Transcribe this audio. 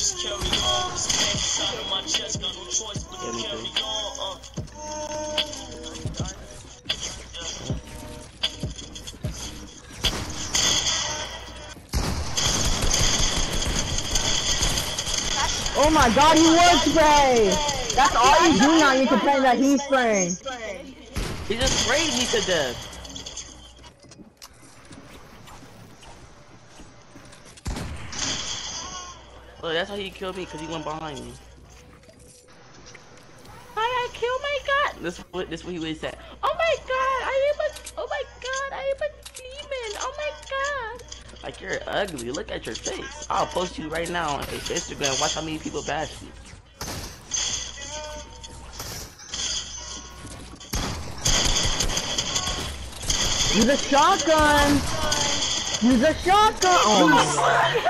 Yeah, me too. Oh my god, he was spray! That's all you do now, you complain that he's spraying. He just sprayed me to death. Look, that's how he killed me, because he went behind me. I killed my god! This what he would say. Oh my god, oh my god, I am a demon! Oh my god! Like, you're ugly, look at your face. I'll post you right now on Instagram, watch how many people bash you. Use a shotgun! Use a shotgun! Oh my god.